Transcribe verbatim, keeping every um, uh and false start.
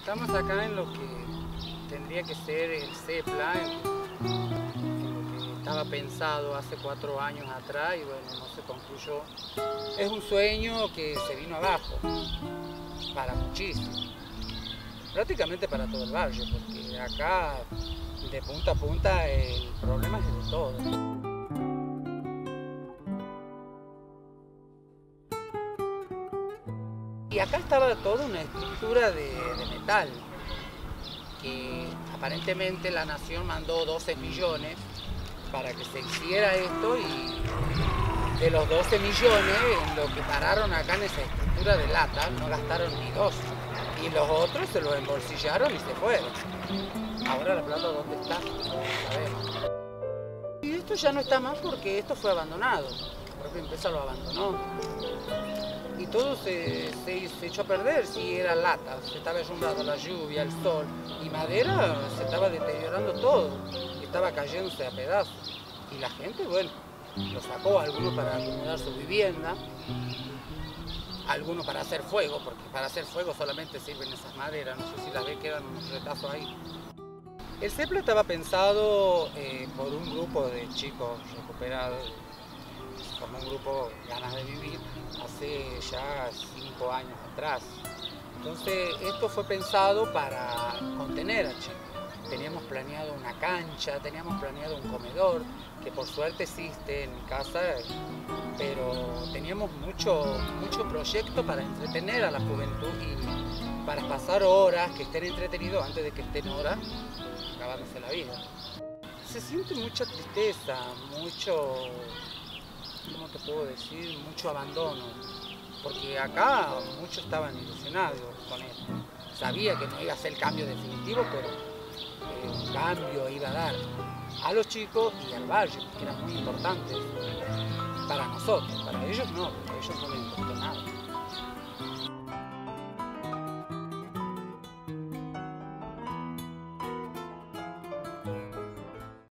Estamos acá en lo que tendría que ser el CEPLA, en, en lo que estaba pensado hace cuatro años atrás y bueno, no se concluyó. Es un sueño que se vino abajo, para muchísimo, prácticamente para todo el barrio, porque acá de punta a punta el problema es de todo. Y acá estaba toda una estructura de, de metal, que aparentemente la nación mandó doce millones para que se hiciera esto y de los doce millones, en lo que pararon acá en esa estructura de lata, no gastaron ni dos. Y los otros se los embolsillaron y se fueron. Ahora la plata, ¿dónde está? No sabemos. Y esto ya no está más porque esto fue abandonado. La propia empresa lo abandonó. Y todo se, se, se echó a perder, si era lata, se estaba derrumbando la lluvia, el sol, y madera se estaba deteriorando todo, estaba cayéndose a pedazos. Y la gente, bueno, lo sacó, algunos para acomodar su vivienda, algunos para hacer fuego, porque para hacer fuego solamente sirven esas maderas, no sé si las ve, quedan unos retazos ahí. El CEPLA estaba pensado eh, por un grupo de chicos recuperados, como un grupo Ganas de Vivir, hace ya cinco años atrás. Entonces esto fue pensado para contener a chicos. Teníamos planeado una cancha, teníamos planeado un comedor, que por suerte existe en mi casa, pero teníamos mucho, mucho proyecto para entretener a la juventud y para pasar horas, que estén entretenidos antes de que estén horas acabándose la vida. Se siente mucha tristeza, mucho... ¿cómo te puedo decir? Mucho abandono, porque acá muchos estaban ilusionados con esto. Sabía que no iba a ser el cambio definitivo, pero eh, un cambio iba a dar a los chicos y al barrio, que era muy importante para nosotros, para ellos no, porque a ellos no les importó nada.